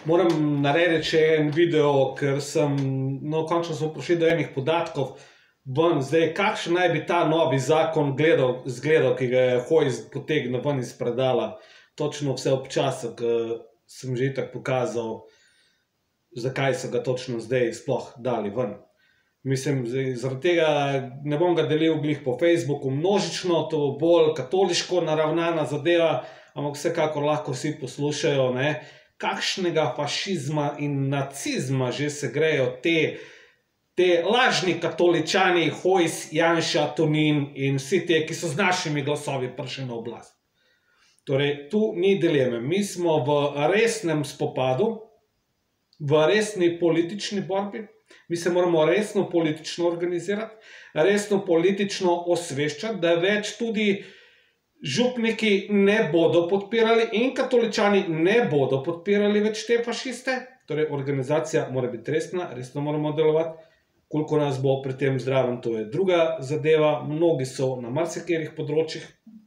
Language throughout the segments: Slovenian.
Moram narediti še en video, ker končno smo prišli do enih podatkov ven. Zdaj, kakšen naj bi ta novi zakon izgledal, ki ga je Hojs potegnil ven iz predala. Točno vse občasno, ker sem že itak pokazal, zakaj so ga točno zdaj sploh dali ven. Mislim, zaradi tega ne bom ga delil glih po Facebooku množično, to bo bolj katoliško naravnana zadeva, ampak vsekakor lahko vsi poslušajo, kakšnega fašizma in nacizma že se grejo te lažni katoličani, Hojs, Janša, Tonin in vsi te, ki so z našimi glasovi prišli na oblast. Torej, tu ni dileme. Mi smo v resnem spopadu, v resni politični borbi, mi se moramo resno politično organizirati, resno politično osveščati, da več tudi župniki ne bodo podpirali in katoličani ne bodo podpirali več te fašiste. Torej, organizacija mora biti resna, resno moramo delovati. Koliko nas bo pri tem zdraven, to je druga zadeva. Mnogi so na marsikaterih področjih.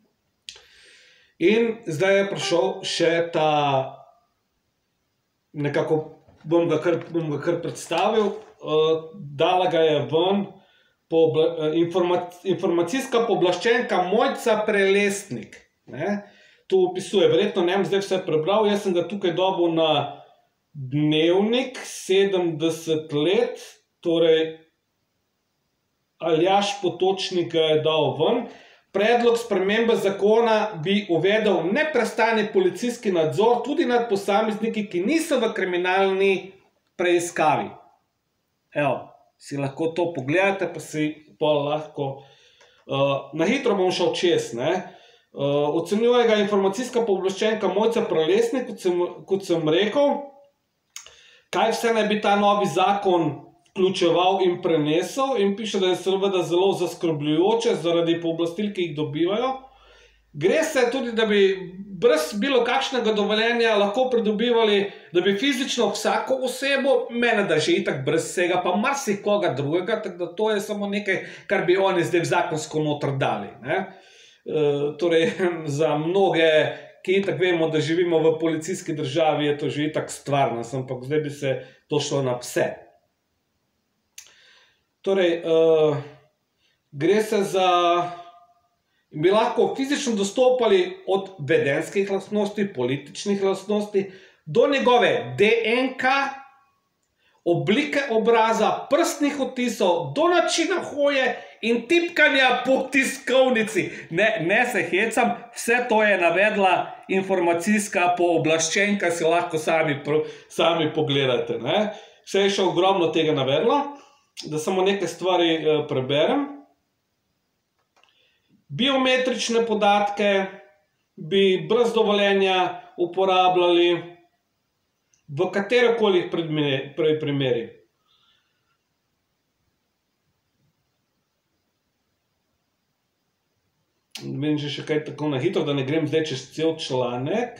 In zdaj je prišel še ta, nekako bom ga kar predstavil, dala ga je ven informacijska pooblaščenka Mojca Prelesnik. Tu opisuje, verjetno ne bom zdaj vse prebral, jaz sem ga tukaj dobil na Dnevnik, 70 let, torej Aljaž Potočnik ga je dal ven. Predlog spremembe zakona bi uvedel neprestani policijski nadzor tudi nad posamezniki, ki niso v kriminalni preiskavi. Evo, si lahko to pogledate, pa si pa lahko na hitro bom šel čez. Ocenjuje ga informacijska pooblaščenka Mojca Prelesnik, kot sem rekel, kaj vse naj bi ta novi zakon vključeval in prenesel, in piše, da je seveda zelo zaskrbljujoče zaradi pooblastil, ki jih dobivajo. Gre se tudi, da bi brez bilo kakšnega dovoljenja lahko pridobivali, da bi fizično vsako osebo, mene da že itak brez vsega, pa marsikoga drugega, tako da to je samo nekaj, kar bi oni zdaj zakonsko noter dali. Torej, za mnoge, ki itak vemo, da živimo v policijski državi, je to že itak stvarnost, ampak zdaj bi se to šlo na pse. Torej, gre se za, bi lahko fizično dostopali od vedenjskih lastnosti, političnih lastnosti, do njegove DNK, oblike obraza, prstnih odtisov, do načina hoje in tipkanja po tiskovnici. Ne se hecam, vse to je navedla informacijska pooblaščenka, si lahko sami pogledate. Vse je še ogromno tega navedla. Da samo nekaj stvari preberem. Biometrične podatke bi brez dovoljenja uporabljali v katerokoli primeri. Vem že še kaj tako na hitro, da ne grem zdaj čez cel članek.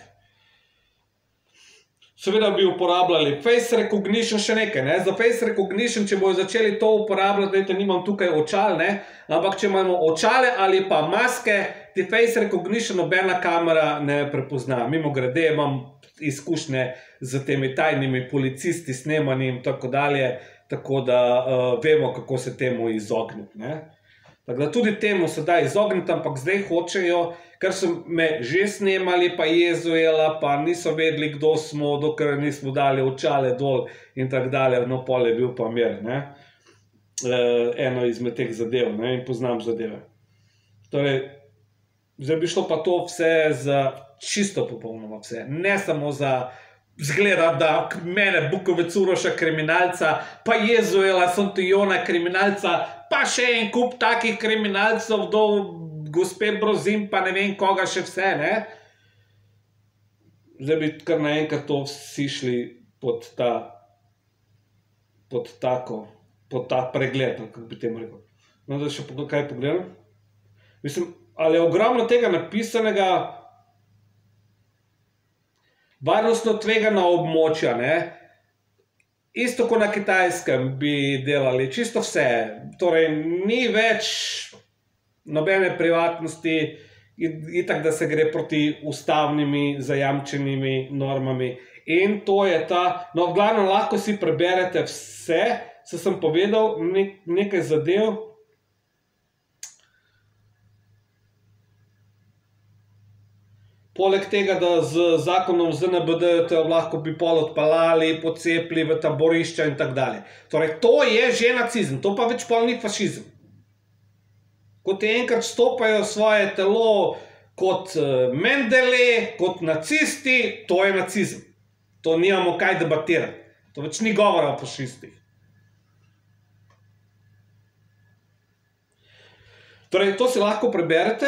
Seveda bi uporabljali face recognition, še nekaj. Za face recognition, če bojo začeli to uporabljati, dajte, nimam tukaj očal, ampak če imamo očale ali pa maske, ti face recognition nobena kamera ne prepozna. Mimogrede, imam izkušnje z temi tajnimi policisti, snemanji in tako dalje, tako da vemo, kako se temu izogniti. Tako da tudi temu se da izogniti, ampak zdaj hočejo, ker so me že snemali, pa jezujela, pa niso vedeli, kdo smo, dokler nismo dali očale dol in tako dalje, no pol je bil pa mir. Eno izmed teh zadev in poznam zadeve. Torej, zdaj bi šlo pa to vse za čisto popolnoma vse. Ne samo za zgleda, da mene Bukovec Uroša kriminalca, pa jezujela Sontijona kriminalca, pa še en kup takih kriminalcev do gospe Brozin, pa ne vem koga še vse. Zdaj bi kar naenkrat to vsi šli pod ta pregled, kako bi temu rekel. No, da še kaj pogledam. Mislim, ali je ogromno tega napisanega, varnostno tvegana območja, isto kot na Kitajskem bi delali, čisto vse. Torej, ni več nobene privatnosti, itak da se gre proti ustavnimi zajamčenimi normami In to je ta, no, glavno lahko si preberete vse, se sem povedal nekaj zadev. Poleg tega, da z zakonom ZNBD te lahko bi pol odpeljali, pocepili v taborišča in tako dalje. Torej, to je že nacizem, to pa več pol ni fašizem. Ko ti enkrat stopajo svoje telo kot Mendele, kot nacisti, to je nacizem. To nimamo kaj debatirati. To več ni govora o fašistih. Torej, to si lahko preberete,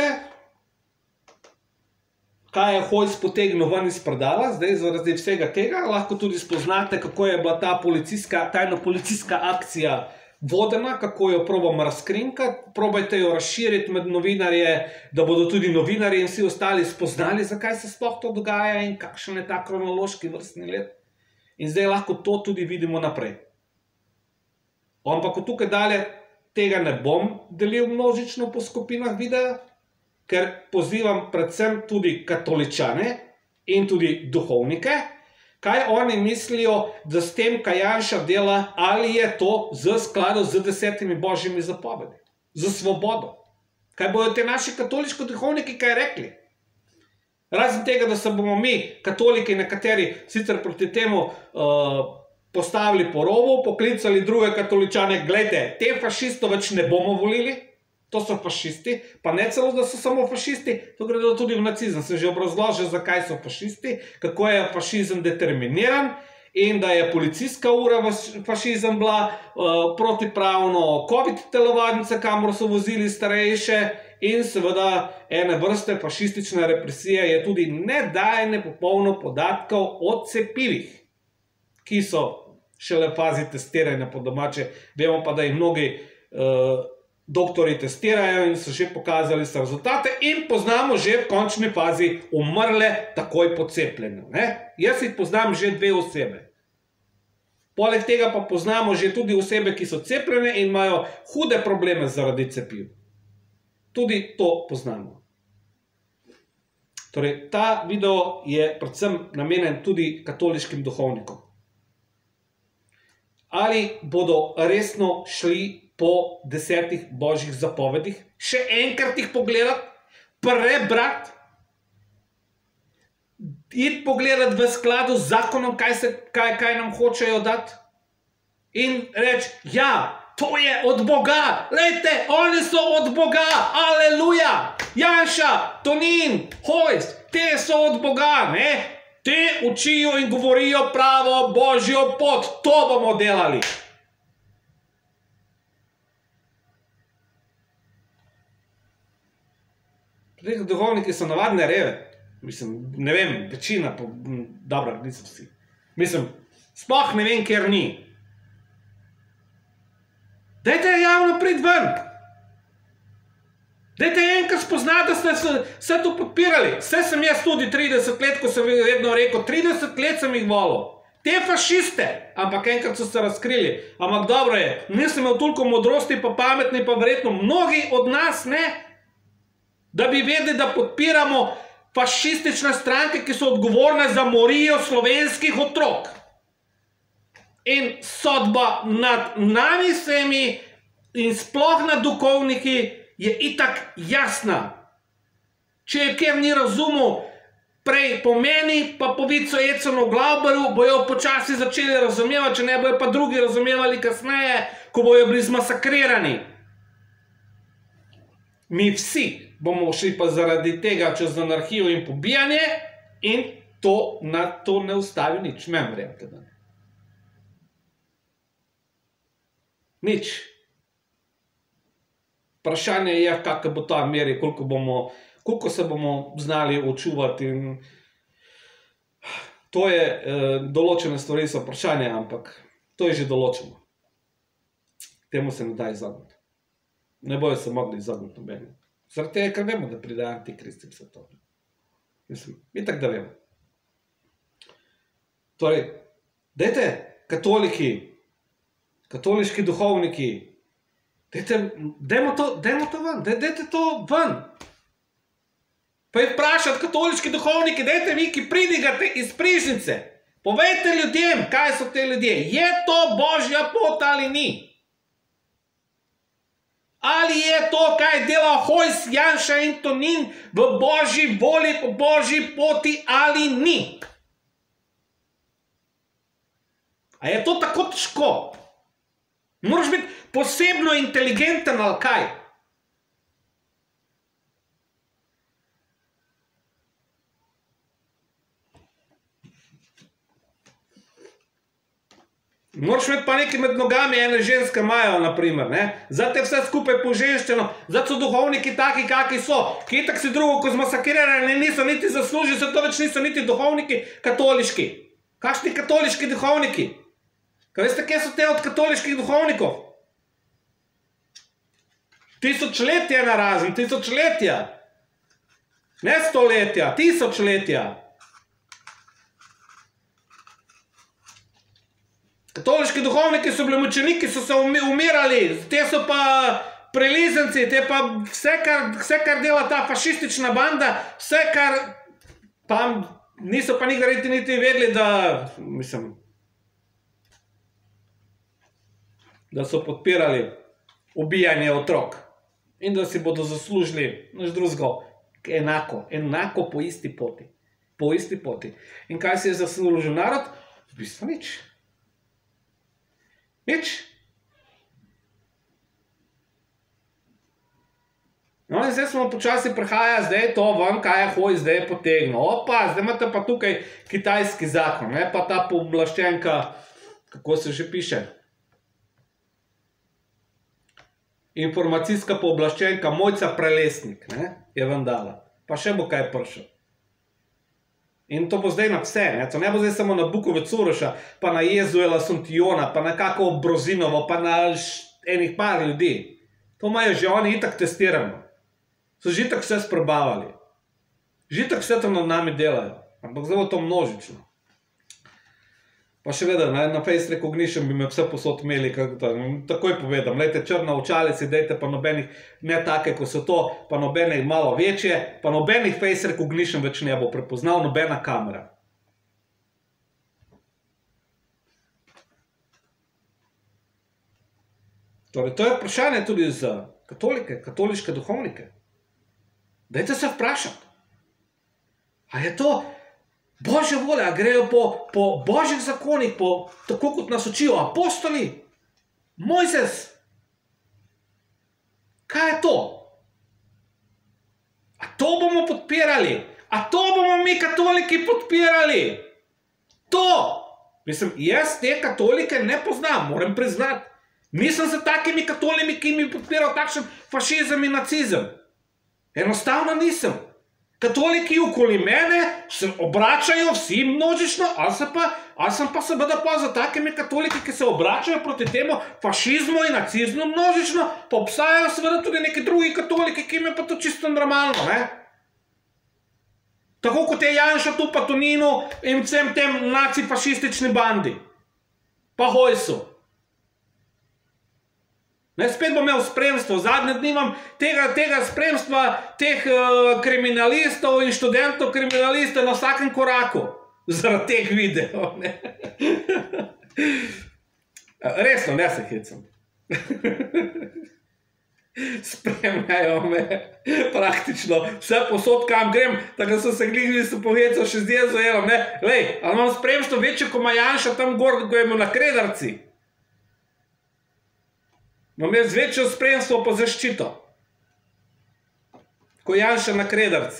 kaj je Hojs potegnil ven iz predala, zdaj zaradi vsega tega. Lahko tudi spoznate, kako je bila ta tajna policijska akcija vodena, kako jo probamo razkrinkati. Probajte jo razširiti med novinarje, da bodo tudi novinarji in vsi ostali spoznali, zakaj se sploh to dogaja in kakšen je ta kronološki vrstni red. In zdaj lahko to tudi vidimo naprej. Ampak tukaj dalje tega ne bom delil množično po skupinah videa, ker pozivam predvsem tudi katoličane in tudi duhovnike, kaj oni mislijo, da s tem, kaj Janša dela, ali je to v skladu z 10 božjimi zapovedi, z svobodo. Kaj bodo te naši katoliški duhovniki kaj rekli? Razen tega, da se bomo mi, katoliki, nekateri sicer proti temu postavili po robu, poklicali druge katoličane, glejte, te fašistov več ne bomo volili, to so fašisti, pa ne celo, da so samo fašisti, to gre tudi v nacizem. Sem že obrazložil, zakaj so fašisti, kako je fašizem determiniran in da je policijska ura fašizem bila, protipravno COVID telovadnice, kamor so vozili starejše in seveda ene vrste fašistične represije je tudi nedajanje popolno podatkov o cepivih, ki so šele v fazi testiranja po domače. Vemo pa, da jih mnogi doktori testirajo in so že pokazali se rezultate in poznamo že v končni fazi umrle takoj po cepljenju. Jaz jih poznam že 2 osebe. Poleg tega pa poznamo že tudi osebe, ki so cepljene in imajo hude probleme zaradi cepiv. Tudi to poznamo. Torej, ta video je predvsem namenjen tudi katoliškim duhovnikom. Ali bodo resno šli po 10 božjih zapovedih, še enkrat jih pogledati, prebrati, iti pogledati v skladu z zakonom, kaj nam hočejo dati in reči, ja, to je od Boga, lejte, oni so od Boga, aleluja, Janša, Tonin, Hojs, te so od Boga, ne? Te učijo in govorijo pravo božjo pot, to bomo delali. Duhovniki so navadne reve. Mislim, ne vem, večina, dobro, niso vsi. Mislim, sploh ne vem, kjer ni. Dajte javno priti ven. Dajte enkrat spoznati, da ste vse to podpirali. Vse sem jaz tudi 30 let, ko sem vedno rekel, 30 let sem jih volil. Te fašiste, ampak enkrat so se razkrili. Ampak dobro je, nisem imel toliko modrosti, pa pametni, pa verjetno mnogi od nas ne, da bi vedeli, da podpiramo fašistične stranke, ki so odgovorne za morijo slovenskih otrok. In sodba nad nami vsemi in sploh nad duhovniki je itak jasna. Če je kjer ni razumel prej pomeni, pa po vicu Econu Glauberju bojo počasi začeli razumevati, če ne bojo pa drugi razumevali kasneje, ko bojo bili zmasakrirani. Mi vsi bomo šli pa zaradi tega čez anarhijo in pobijanje in to ne ustavi nič. Mem verjamete, da ne. Nič. Vprašanje je, kakšna bo ta meri, koliko se bomo znali očuvati. To je, določene stvari so vprašanje, ampak to je že določeno. Temu se ne da izogniti. Ne bojo se mogli izogniti nobeni. Zaradi tega, ker vemo, da pride antikrist in vse to. Mislim, itak da vemo. Torej, dajte, katoliki, katoliški duhovniki, dajmo to ven, dajte to ven. Pa jih vprašati katoliški duhovniki, dajte vi, ki pridigate iz prižnice, Povejte ljudem, kaj so te ljudje. Je to božja pot ali ni? Ali je to, kaj dela Hojs, Janša in Tonin v božji voli, po božji poti ali ni? A je to tako težko? Moraš biti posebno inteligenten ali kaj? Moraš imeti pa nekaj med nogami, ene ženske imajo, naprimer, ne? Zato je vse skupaj poženščeno, zato so duhovniki taki, kaki so, ki itak si drugo, ko zmasakrirali, niso niti zaslužili, zato več niso niti duhovniki katoliški. Kakšni katoliški duhovniki? Kaj veste, kje so te od katoliških duhovnikov? Tisočletja narazen, tisočletja. Ne stoletja, tisočletja. Katoliški duhovniki so bili mučeniki, so se umirali, te so pa prelizenci, te pa vse, kar dela ta fašistična banda, vse, kar pa niso pa nikdar niti vedeli, da so podpirali ubijanje otrok in da si bodo zaslužili nič drugega enako po isti poti. Po isti poti. In kaj si je zaslužil narod? V bistvu nič. Nič. No in zdaj smo počasi prihaja, zdaj je to ven, kaj je Hojs zdaj potegnil. Opa, zdaj imate pa tukaj kitajski zakon, ne, pa ta pooblaščenka, kako se že piše? Informacijska pooblaščenka Mojca Prelesnik, ne, je ven dala. Pa še bo kaj prišel. In to bo zdaj na vse, ne? To ne bo zdaj samo na Bukovec Uroša, pa na Jezuela Suntiona, pa na kako Brozinovo, pa na enih par ljudi. To imajo že oni itak testirano. So že itak vse sprobavali. Že itak vse to nad nami delajo. Ampak zdaj bo to množično. Pa še vedno, na face recognition bi me vse posod imeli, takoj povedam, lejte črna očalici, dejte pa nobenih, ne take, ko so to, pa nobenih malo večje, pa nobenih face recognition več ne bo prepoznal, nobena kamera. Torej, to je vprašanje tudi za katolike, katoliške duhovnike. Dajte se vprašati. A je to božja volja, grejo po božjih zakonih, tako kot nas učijo apostoli, Mojzes. Kaj je to? A to bomo podpirali? A to bomo mi katoliki podpirali? To! Mislim, jaz te katolike ne poznam, moram priznati. Nisem za takimi katolimi, ki mi podpirajo takšen fašizem in nacizem. Enostavno nisem. Katoliki okoli mene se obračajo vsi množično, ali sem pa seveda pa za takimi katoliki, ki se obračajo proti temu fašizmu in nacizmu množično, pa obstajajo seveda tudi neki drugi katoliki, ki jim je pa to čisto normalno, ne? Tako kot je Janša tu pa Toninu in vsem tem nacifašistični bandi. Pa Hojsu. Ne, spet bom imel spremstvo, zadnje dni imam tega spremstva, teh kriminalistov in študentov kriminalistov na vsakem koraku, zaradi teh videov, ne. Resno, ne se hecam. Spremljajo me praktično vse posod, kam grem, tako so se glih pohecali še z Jezuelom, ne. Lej, ali imam spremstvo večje, ko ima Janša tam gor, ko je imel na Kredarci. Imam jaz večjo spremstvo po zaščito, ko Janša na Kredarci.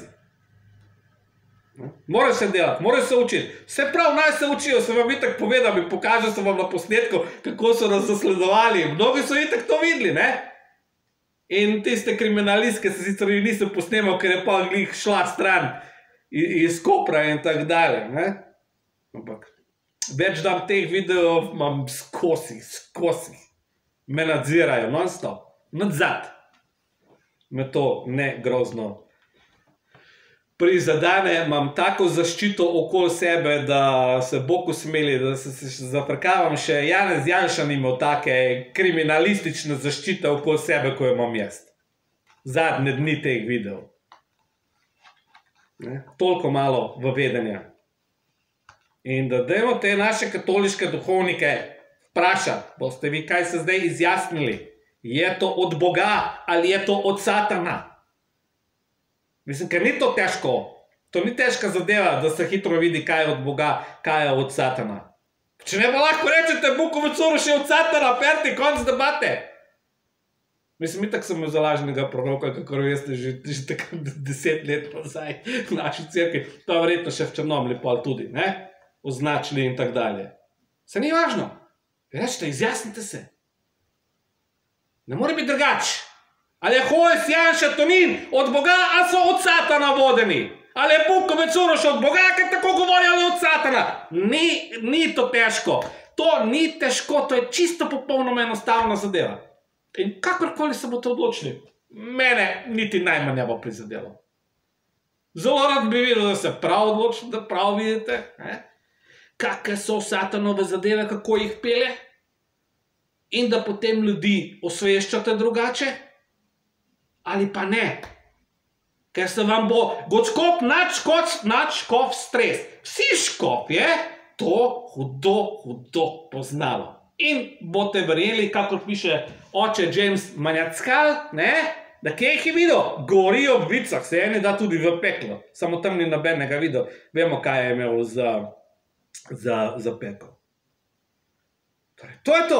Mora se delati, mora se učiti. Vse prav, naj se učijo, sem vam itak povedal in pokažel sem vam na posnetku, kako so nas zasledovali. Mnogi so itak to videli, ne? In tiste kriminalistke se sicer nisem posnemal, ker je pa glih šla stran iz Kopra in tak dalje, ne? Ampak več dam teh videov, imam skozi. Me nadzirajo, non-stop, nadzad. Me to ne grozno prizadane, imam tako zaščito okoli sebe, da se Bog usmili, da se zafrkavam še. Janez Janša ni imel take kriminalistične zaščite okoli sebe, ko jo imam jaz. Zadnje dni teh videov. Toliko malo v vedenja. In da dajmo te naše katoliške duhovnike vprašati, boste vi kaj se zdaj izjasnili, je to od Boga ali je to od Satana? Mislim, ker ni to težko, to ni težka zadeva, da se hitro vidi, kaj je od Boga, kaj je od Satana. Če ne pa lahko rečete, Bukovič Soros je od Satana, perti, konc debate. Mislim, itak sem za lažnega proroka, kakor veste, že tako 10 let nazaj v naši cerkvi, pa verjetno še v Črnomlju pol tudi, ne? Označili in tak dalje. Se ni važno. Rečete, izjasnite se. Ne more biti drugač. Ali je Hojs, Janša, Tonin od Boga, ali so od Satana vodeni? Ali je Bukovič Soros od Boga, ker tako govori, ali od Satana? Ni to težko. To ni težko, to je čisto popolnoma enostavna zadeva. In kakorkoli se boste odločili, mene niti najmanj ne bo prizadelo. Zelo rad bi videl, da se prav odločili, da prav vidite, kakve so Satanove zadeve, kako jih pele, in da potem ljudi osveščate drugače, ali pa ne. Ker se vam bo godskop nadškof stres. Vsi škofje to hudo poznalo. In boste verjeli, kakor piše oče James Manjackal, da kje jih je videl? Gorijo v vicah, se eni da tudi v peklo. Samo tam ni nobenega videl. Vemo, kaj je imel za pekel. Torej, to je to.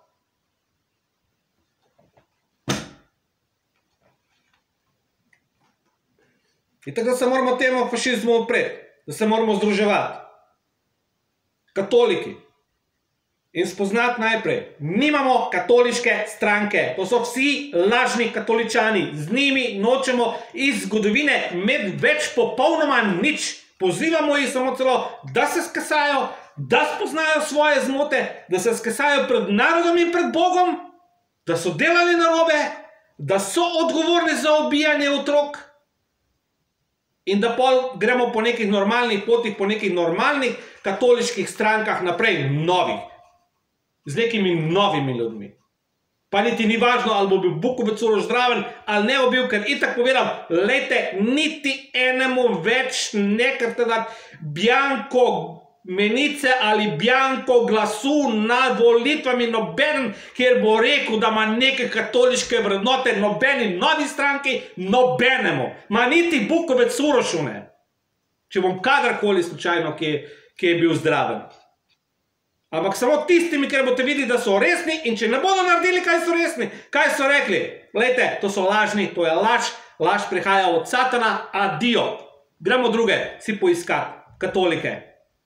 In tako da se moramo temu fašizmu upreti, da se moramo združevati. Katoliki. In spoznati najprej, nimamo katoliške stranke, to so vsi lažni katoličani, z njimi nočemo iz zgodovine imeti več popolnoma nič. Pozivamo jih samo celo, da se skesajo, da spoznajo svoje zmote, da se skesajo pred narodom in pred Bogom, da so delali narobe, da so odgovorni za ubijanje otrok in da pol gremo po nekih normalnih potih, po nekih normalnih katoliških strankah naprej, novih. Z nekimi novimi ljudmi. Pa niti ni važno, ali bo bil Bukovič Soros zdraven, ali ne bo bil, ker itak povedal, lejte, niti enemu več ne krte dati bjanko menice ali bjanko glasu na volitvami nobenen, kjer bo rekel, da ima neke katoliške vrednote, nobeni novi stranki, nobenemu. Ma niti Bukovič Sorosu ne. Če bom kadarkoli slučajno, ki je bil zdraven. Ampak samo tistimi, ker boste videli, da so resni, in če ne bodo naredili, kaj so resni, kaj so rekli? Glejte, to so lažni, to je laž, laž prihaja od Satana, adijo. Gremo druge si poiskati, katolike.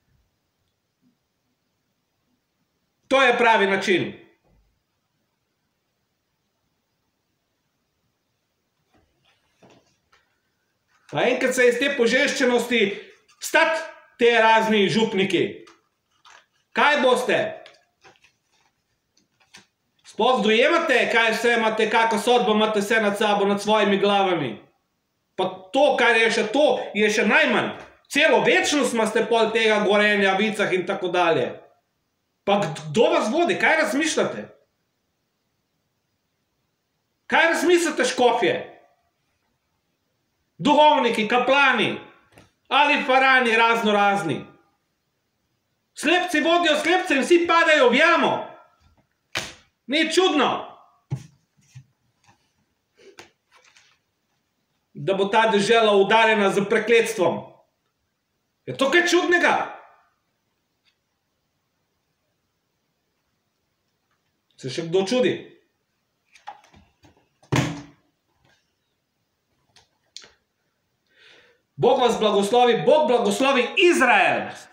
To je pravi način. Pa enkrat se iz te požeščenosti vstati te razni župniki. Kaj boste? Sploh dojemate, kaj vse imate, kako sodbo imate vse nad sabo, nad svojimi glavami. Pa to, kar je še to, je še najmanj. Celo večnost imate pol tega gorenja, vicah in tako dalje. Pa kdo vas vodi? Kaj razmišljate? Kaj razmišljate, škofje? Duhovniki, kaplani, ali farani razno razni. Slepci vodijo slepce in vsi padajo v jamo. Ni čudno, da bo ta dežela udarjena z prekletstvom. Je to kaj čudnega? Se še kdo čudi? Bog vas blagoslovi, Bog blagoslovi Izrael.